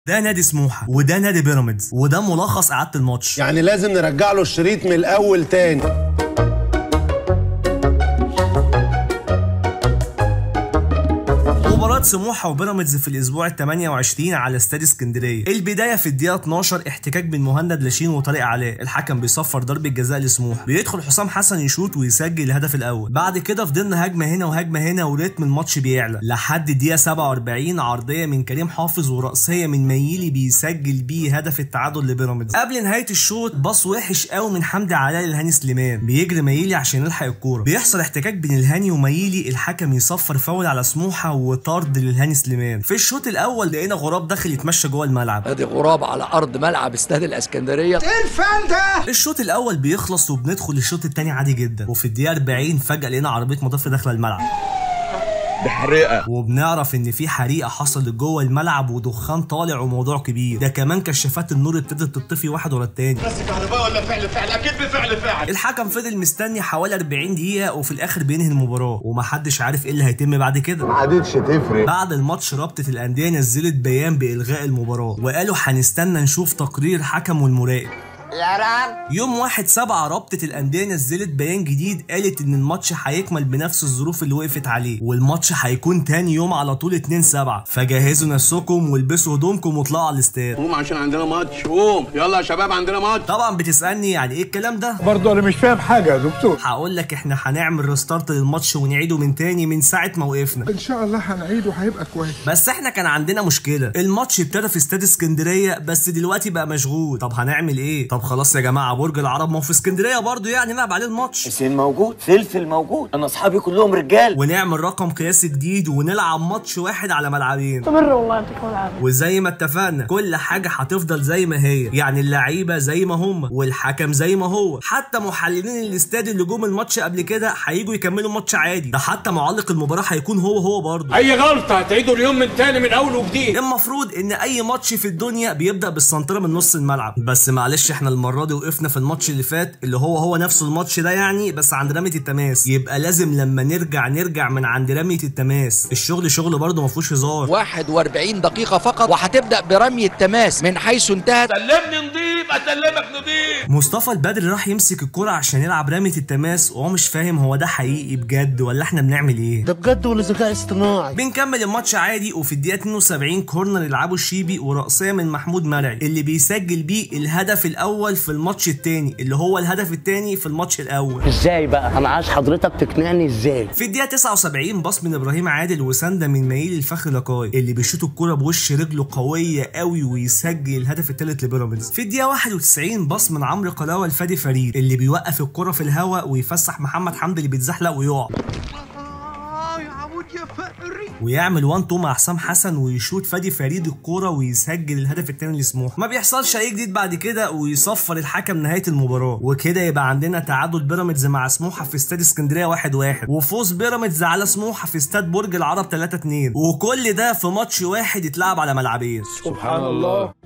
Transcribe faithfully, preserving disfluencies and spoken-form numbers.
ده نادي سموحه وده نادي بيراميدز وده ملخص اعاده الماتش. يعني لازم نرجع له الشريط من الاول تاني. مباراة سموحة وبيراميدز في الاسبوع ال ثمانية وعشرين على استاد اسكندريه. البدايه في الدقيقه اتناشر احتكاك بين مهند لاشين وطارق علاء، الحكم بيصفر ضربه جزاء لسموحه، بيدخل حسام حسن يشوط ويسجل الهدف الاول. بعد كده فضلنا هجمه هنا وهجمه هنا وريتم الماتش بيعلى لحد الدقيقه سبعة واربعين، عرضيه من كريم حافظ ورأسيه من ميلي بيسجل بيه هدف التعادل لبيراميدز. قبل نهايه الشوط باص وحش قوي من حمدي علاء لهاني سليمان، بيجري ميلي عشان يلحق الكوره، بيحصل احتكاك بين الهاني وميلي، الحكم يصفر فاول على سموحه وطرد للهاني سليمان. في الشوط الاول لقينا غراب داخل يتمشى جوه الملعب. ادي غراب على ارض ملعب استاد الاسكندريه. ايه الفن ده؟ الشوط الاول بيخلص وبندخل الشوط الثاني عادي جدا، وفي الدقيقه اربعين فجاه لقينا عربيه مطافي داخله الملعب بحريقه، وبنعرف ان في حريقه حصلت جوه الملعب ودخان طالع وموضوع كبير. ده كمان كشافات النور ابتدت تطفي واحد ورا التاني. بس كهرباء ولا فعل فعل؟ اكيد بفعل فعل. الحكم فضل مستني حوالي اربعين دقيقه وفي الاخر بينهي المباراه، ومحدش عارف ايه اللي هيتم بعد كده. ما عادتش تفرق. بعد الماتش رابطه الانديه نزلت بيان بالغاء المباراه، وقالوا هنستنى نشوف تقرير حكم والمراقب. يا رام يوم واحد سبعة رابطة الأندية نزلت بيان جديد قالت إن الماتش هيكمل بنفس الظروف اللي وقفت عليه، والماتش هيكون تاني يوم على طول اتنين سبعة، فجهزوا نفسكم والبسوا هدومكم واطلعوا على الاستاد. قوم عشان عندنا ماتش، قوم يلا يا شباب عندنا ماتش. طبعا بتسألني يعني إيه الكلام ده؟ برضه أنا مش فاهم حاجة يا دكتور. هقول لك إحنا هنعمل ريستارت للماتش ونعيده من تاني من ساعة ما وقفنا. إن شاء الله هنعيده هيبقى كويس. بس إحنا كان عندنا مشكلة، الماتش ابتدى في استاد اسكندرية بس دلوقتي بقى مشغول، طب هنعمل إيه؟ طب خلاص يا جماعة برج العرب ما هو في اسكندريه برضه يعني نلعب عليه الماتش. حسين موجود، فلفل موجود، انا اصحابي كلهم رجال، ونعمل رقم قياسي جديد ونلعب ماتش واحد على ملعبين. استمر والله يعطيكم العافيه. وزي ما اتفقنا كل حاجه هتفضل زي ما هي، يعني اللعيبه زي ما هم والحكم زي ما هو، حتى محللين الاستاد اللي جم الماتش قبل كده هيجوا يكملوا الماتش عادي، ده حتى معلق المباراه هيكون هو هو برضه. اي غلطه هتعيدوا اليوم من تاني من اول وجديد. المفروض ان اي ماتش في الدنيا بيبدا بالسنتره من نص الملعب، بس معلش احنا المره دي وقفنا في الماتش اللي فات اللي هو هو نفس الماتش ده يعني بس عند رميه التماس، يبقى لازم لما نرجع نرجع من عند رميه التماس. الشغل شغل برضه ما فيهوش هزار. واحد واربعين دقيقه فقط وهتبدا برمي التماس من حيث انتهت. سلمني نضيف اسلمك نضيف. مصطفى البدري راح يمسك الكرة عشان يلعب رميه التماس وهو مش فاهم هو ده حقيقي بجد ولا احنا بنعمل ايه؟ ده بجد ولا ذكاء اصطناعي؟ بنكمل الماتش عادي، وفي الدقيقه اتنين وسبعين كورنر يلعبه الشيبي ورأسيه من محمود مرعي اللي بيسجل بيه الهدف الاول في الماتش الثاني اللي هو الهدف الثاني في الماتش الاول. ازاي بقى؟ انا عايز حضرتك تقنعني ازاي. في الدقيقه تسعة وسبعين باص من ابراهيم عادل وسنده من ميلي الفخر لقاي اللي بيشوط الكوره بوش رجله قويه قوي ويسجل الهدف الثالث لبيراميدز. في الدقيقه واحد وتسعين باص من عمرو قلاوه لفادي فريد اللي بيوقف الكوره في الهواء ويفسح محمد حمدي اللي بيتزحلق ويقع، ويعمل وان تو مع حسام حسن ويشوط فادي فريد الكوره ويسجل الهدف الثاني لسموحه. ما بيحصلش اي جديد بعد كده ويصفر الحكم نهايه المباراه، وكده يبقى عندنا تعادل بيراميدز مع سموحه في استاد اسكندريه واحد واحد، وفوز بيراميدز على سموحه في استاد برج العرب تلاتة اتنين، وكل ده في ماتش واحد اتلعب على ملعبين. سبحان الله.